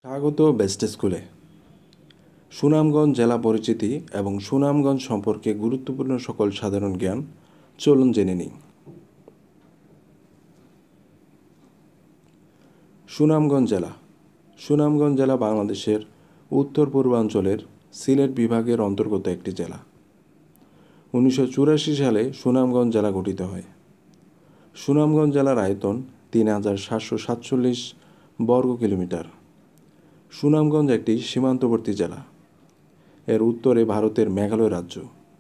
স্বাগত বেস্ট স্কুলে। সুনামগঞ্জ জেলা পরিচিতি এবং সুনামগঞ্জ সম্পর্কে গুরুত্বপূর্ণ সকল সাধারণ জ্ঞান চলুন জেনে নিই। সুনামগঞ্জ জেলা। সুনামগঞ্জ জেলা বাংলাদেশের উত্তর পূর্বাঞ্চলের সিলেট বিভাগের অন্তর্গত একটি জেলা। 1984 সালে সুনামগঞ্জ জেলা গঠিত হয়। সুনামগঞ্জ জেলার আয়তন 3747 বর্গ কিলোমিটার। সুনামগঞ্জ একটি সীমান্তবর্তী জেলা। এর উত্তরে ভারতের মেঘালয় রাজ্য।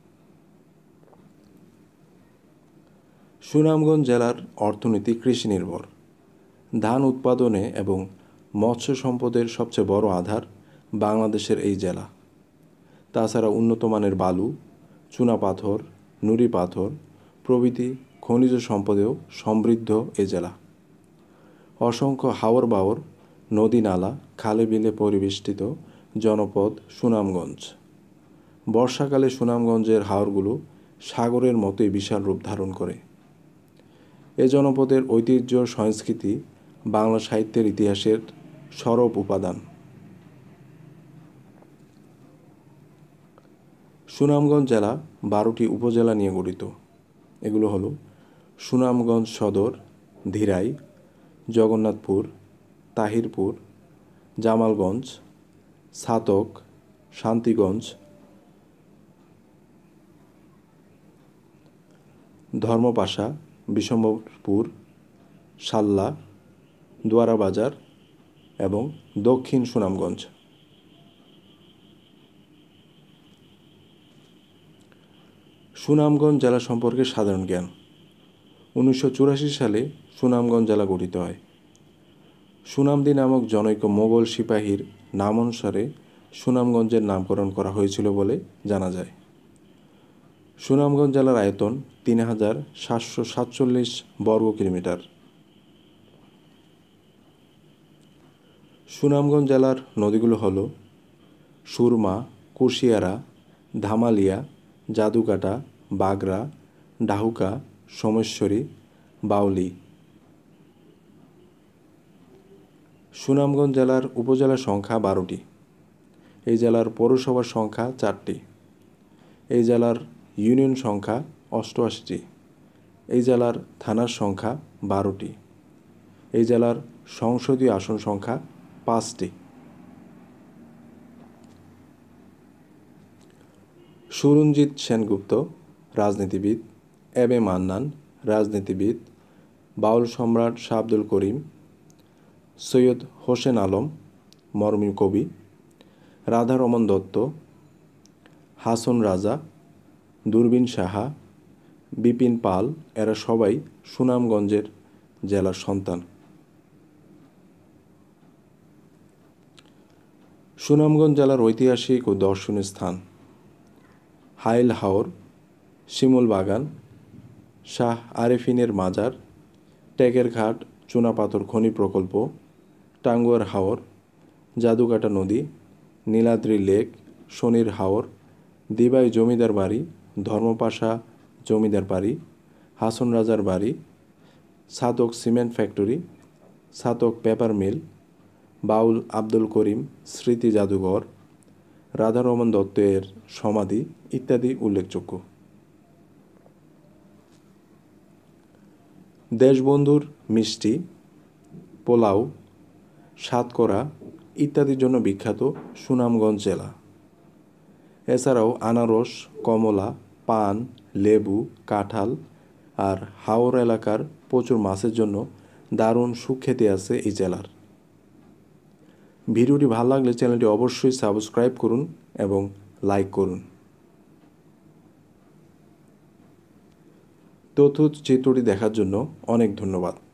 সুনামগঞ্জ জেলার অর্থনীতি কৃষি নির্ভর। ধান উৎপাদনে এবং মৎস্য সম্পদের সবচেয়ে বড় আধার বাংলাদেশের এই জেলা। তাছাড়া উন্নত মানের বালু, চুনাপাথর, নুড়ি পাথর প্রভৃতি খনিজ সম্পদেও সমৃদ্ধ এ জেলা। অসংখ্য হাওর বাওর, নদী নালা, খালে বিলে পরিবেষ্টিত জনপদ সুনামগঞ্জ। বর্ষাকালে সুনামগঞ্জের হাওরগুলো সাগরের মতোই বিশাল রূপ ধারণ করে। এ জনপদের ঐতিহ্য সংস্কৃতি বাংলা সাহিত্যের ইতিহাসের সরব উপাদান। সুনামগঞ্জ জেলা 12টি উপজেলা নিয়ে গঠিত। এগুলো হলো সুনামগঞ্জ সদর, ধীরাই, জগন্নাথপুর, তাহিরপুর, জামালগঞ্জ, ছাতক, শান্তিগঞ্জ, ধর্মপাশা, বিশম্বরপুর, সাল্লা, দোয়ারাবাজার এবং দক্ষিণ সুনামগঞ্জ। সুনামগঞ্জ জেলা সম্পর্কে সাধারণ জ্ঞান। 1984 সালে সুনামগঞ্জ জেলা গঠিত হয়। সুনামদি নামক জনৈক মোগল সিপাহীর নাম অনুসারে সুনামগঞ্জের নামকরণ করা হয়েছিল বলে জানা যায়। সুনামগঞ্জ জেলার আয়তন 3747 বর্গ কিলোমিটার। সুনামগঞ্জ জেলার নদীগুলো হল সুরমা, কুশিয়ারা, ধামালিয়া, জাদুকাটা, বাগড়া, ডাহুকা, সোমেশ্বরী, বাউলি। সুনামগঞ্জ জেলার উপজেলা সংখ্যা 12টি। এই জেলার পৌরসভার সংখ্যা 4টি। এই জেলার ইউনিয়ন সংখ্যা 88টি। এই জেলার থানার সংখ্যা 12টি। এই জেলার সংসদীয় আসন সংখ্যা 5টি। সুরঞ্জিত সেনগুপ্ত, রাজনীতিবিদ। এম এ মান্নান, রাজনীতিবিদ। বাউল সম্রাট শাহ আব্দুল করিম, সৈয়দ হোসেন আলম, মরমী কবি। রাধারমণ দত্ত, হাসন রাজা, দূরবীন সাহা, বিপিন পাল এরা সবাই সুনামগঞ্জের জেলার সন্তান। সুনামগঞ্জ জেলার ঐতিহাসিক ও দর্শনীয় স্থান: হাইল হাওর, শিমুল বাগান, শাহ আরেফিনের মাজার, টেকের ঘাট চুনাপাথর খনি প্রকল্প, টাঙ্গুয়ার হাওর, জাদুকাটা নদী, নীলাদ্রি লেক, শনির হাওর, দিবাই জমিদার বাড়ি, ধর্মপাশা জমিদার বাড়ি, হাসন রাজার বাড়ি, Chhatak cement factory, Chhatak paper mill, বাউল আব্দুল করিম স্মৃতি জাদুঘর, রাধারমণ দত্ত এর সমাধি ইত্যাদি উল্লেখযোগ্য। দেশবন্ধুর মিষ্টি, পোলাও, সাতকরা ইত্যাদির জন্য বিখ্যাত সুনামগঞ্জ জেলা। এছাড়াও আনারস, কমলা, পান, লেবু, কাঁঠাল আর হাওর এলাকার প্রচুর মাছের জন্য দারুণ সুখ্যাতি আছে এই জেলার। ভিডিওটি ভালো লাগলে চ্যানেলটি অবশ্যই সাবস্ক্রাইব করুন এবং লাইক করুন। তথ্যচিত্রটি দেখার জন্য অনেক ধন্যবাদ।